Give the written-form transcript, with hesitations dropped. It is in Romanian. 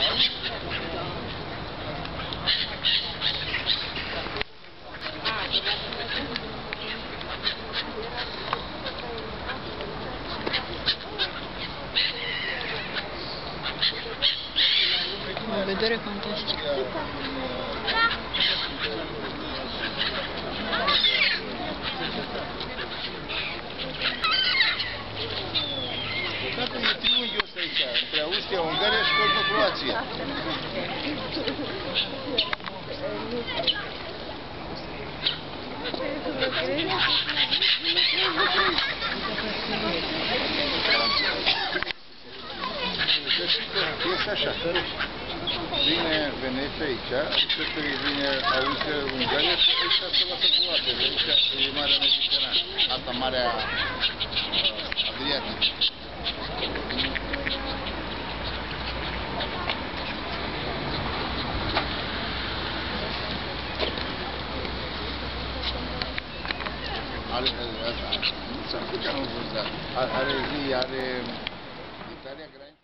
O vedere fantastică. Dacă e triunghiul ăsta aici, între Austria, Ungaria și Croația. Este așa. Vine Veneția aici, și vine Austria, Ungaria și aici se lasă cu apă. Aici e Marea Mediterană. Asta Marea Adriatică. Are Italia graniță.